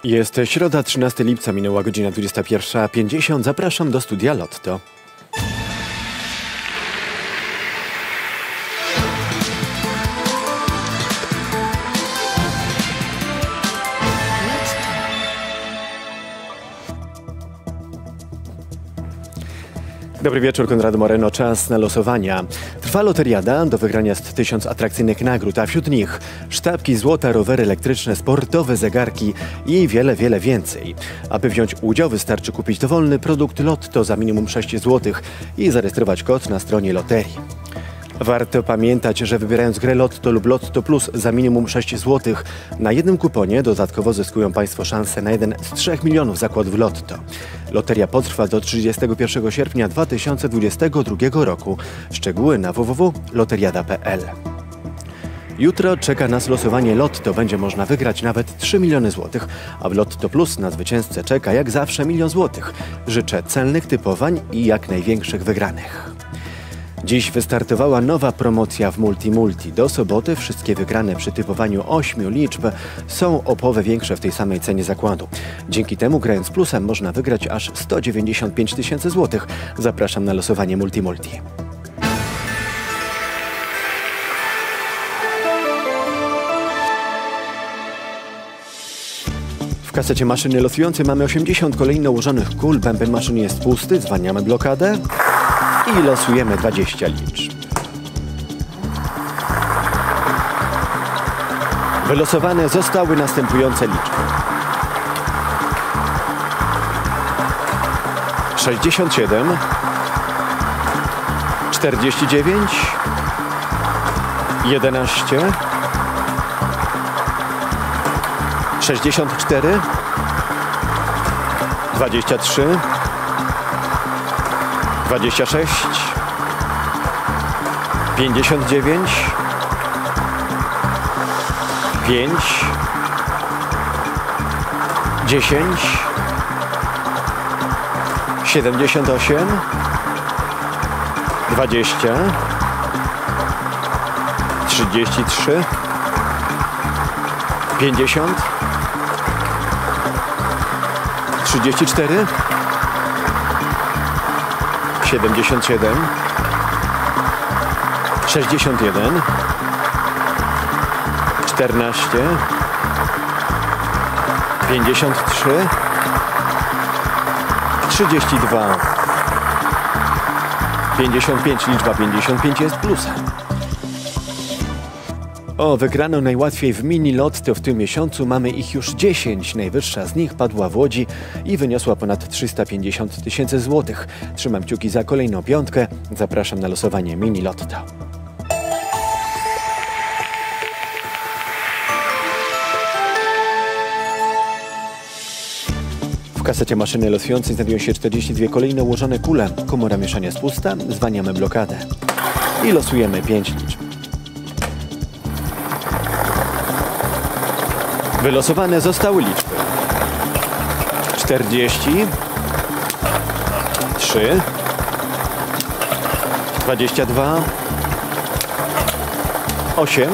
Jest środa, 13 lipca, minęła godzina 21:50. Zapraszam do studia Lotto. Dobry wieczór, Konrad Moreno. Czas na losowania. Trwa loteriada. Do wygrania jest 1000 atrakcyjnych nagród, a wśród nich sztabki złota, rowery elektryczne, sportowe zegarki i wiele, wiele więcej. Aby wziąć udział, wystarczy kupić dowolny produkt Lotto za minimum 6 zł i zarejestrować kod na stronie loterii. Warto pamiętać, że wybierając grę Lotto lub Lotto Plus za minimum 6 zł, na jednym kuponie dodatkowo zyskują Państwo szansę na jeden z 3 milionów zakładów Lotto. Loteria potrwa do 31 sierpnia 2022 roku. Szczegóły na www.loteriada.pl. Jutro czeka nas losowanie Lotto. Będzie można wygrać nawet 3 miliony złotych, a w Lotto Plus na zwycięzcę czeka jak zawsze 1 000 000 złotych. Życzę celnych typowań i jak największych wygranych. Dziś wystartowała nowa promocja w Multi. Do soboty wszystkie wygrane przy typowaniu 8 liczb są o połowę większe w tej samej cenie zakładu. Dzięki temu, grając plusem, można wygrać aż 195 000 złotych. Zapraszam na losowanie Multi. W kasecie maszyny losującej mamy 80 kolejno ułożonych kul. Bęben maszyny jest pusty, zwalniamy blokadę i losujemy 20 liczb. Wylosowane zostały następujące liczby: 67, 49, 11, 64, 23, 26, 59, 5, 10, 78, 20, 33, 50, 34, 77, 61, 14, 53, 32, 55. Liczba 55 jest plusem. O wygraną najłatwiej w mini Lotto w tym miesiącu mamy ich już 10. Najwyższa z nich padła w Łodzi i wyniosła ponad 350 000 złotych. Trzymam kciuki za kolejną piątkę. Zapraszam na losowanie mini Lotto. W kasecie maszyny losującej znajdują się 42 kolejno ułożone kule. Komora mieszania jest pusta. Zwalniamy blokadę i losujemy 5 liczb. Wylosowane zostały liczby: 40, 3, 22, 8,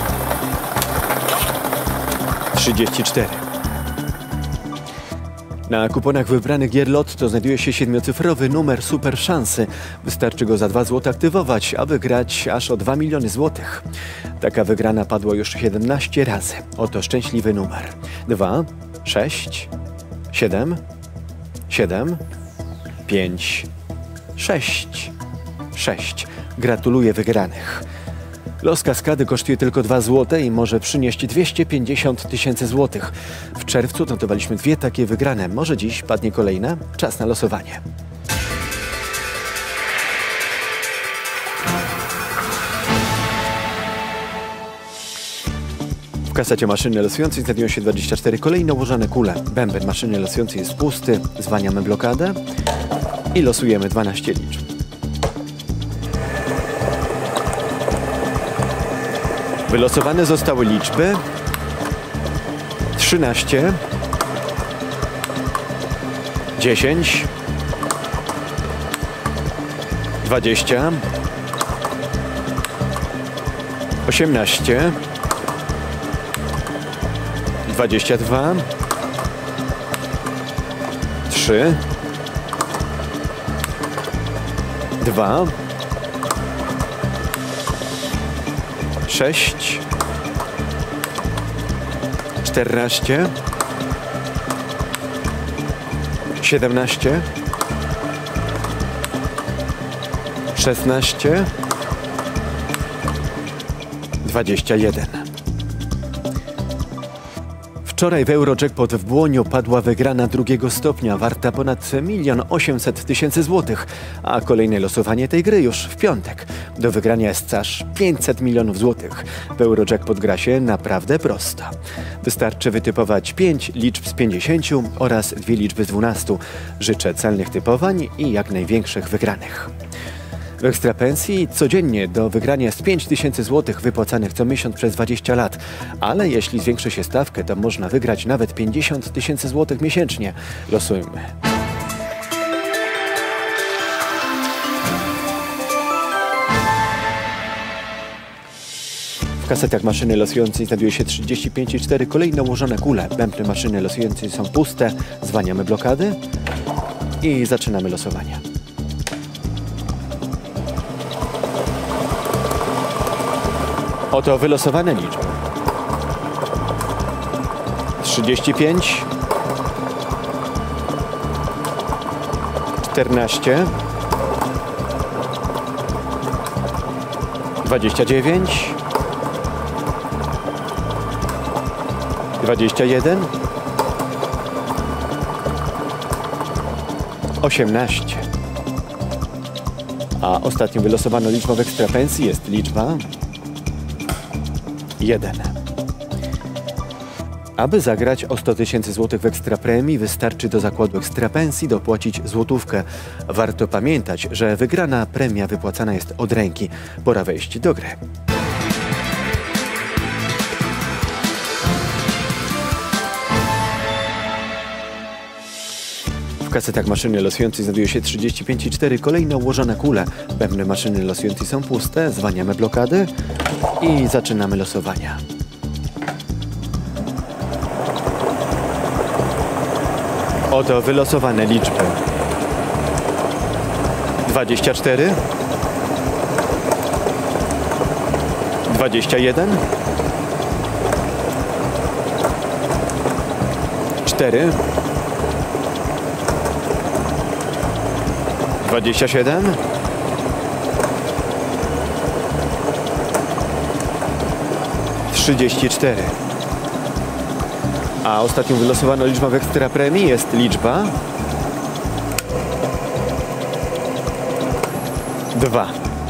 34. Na kuponach wybranych gier Lotto znajduje się 7-cyfrowy numer super szansy. Wystarczy go za 2 zł aktywować, aby grać aż o 2 miliony złotych. Taka wygrana padła już 17 razy. Oto szczęśliwy numer: 2, 6, 7, 7, 5, 6, 6. Gratuluję wygranych. Los kaskady kosztuje tylko 2 zł i może przynieść 250 000 złotych. W czerwcu notowaliśmy 2 takie wygrane. Może dziś padnie kolejna? Czas na losowanie. W kasecie maszyny losującej znajdują się 24 kolejno ułożone kule. Bęben maszyny losującej jest pusty. Zwalniamy blokadę i losujemy 12 liczb. Wylosowane zostały liczby: 13, 10, 20, 18, 22, 3, 2, 6, 14, 17, 16, 21. Wczoraj w Eurojackpot w Błoniu padła wygrana drugiego stopnia, warta ponad 1 800 000 złotych, a kolejne losowanie tej gry już w piątek. Do wygrania jest aż 500 milionów złotych. W Eurojackpot gra się naprawdę prosto. Wystarczy wytypować 5 liczb z 50 oraz 2 liczby z 12. Życzę celnych typowań i jak największych wygranych. W ekstrapensji codziennie do wygrania jest 5000 zł wypłacanych co miesiąc przez 20 lat, ale jeśli zwiększy się stawkę, to można wygrać nawet 50 000 zł miesięcznie. Losujmy. W kasetach maszyny losującej znajduje się 35 i 4 kolejno ułożone kule. Bębny maszyny losującej są puste. Zwalniamy blokady i zaczynamy losowanie. Oto wylosowane liczby. 35, 14, 29, 21, 18. A ostatnią wylosowaną liczbą w ekstrapensji jest liczba 1. Aby zagrać o 100 000 złotych w ekstrapremii, wystarczy do zakładu ekstrapensji dopłacić złotówkę. Warto pamiętać, że wygrana premia wypłacana jest od ręki. Pora wejść do gry. W kasetach maszyny losującej znajduje się 35 i 4 kolejno ułożone kule. Bębny maszyny losującej są puste. Zwalniamy blokady i zaczynamy losowania. Oto wylosowane liczby. 24, 21, 4, 27, 34. A ostatnią wylosowaną liczbą w ekstrapremii jest liczba 2.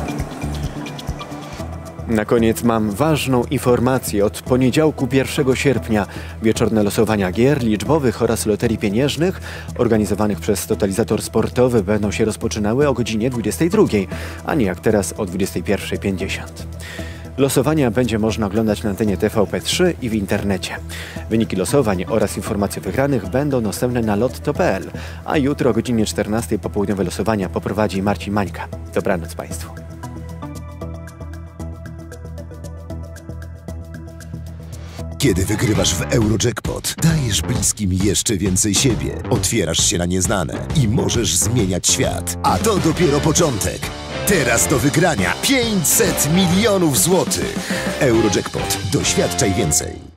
Na koniec mam ważną informację. Od poniedziałku 1 sierpnia wieczorne losowania gier liczbowych oraz loterii pieniężnych organizowanych przez Totalizator Sportowy będą się rozpoczynały o godzinie 22, a nie jak teraz o 21:50. Losowania będzie można oglądać na antenie TVP3 i w internecie. Wyniki losowań oraz informacje o wygranych będą dostępne na lotto.pl, a jutro o godzinie 14 popołudniowe losowania poprowadzi Marcin Mańka. Dobranoc Państwu. Kiedy wygrywasz w Eurojackpot, dajesz bliskim jeszcze więcej siebie, otwierasz się na nieznane i możesz zmieniać świat. A to dopiero początek. Teraz do wygrania 500 milionów złotych. Eurojackpot. Doświadczaj więcej.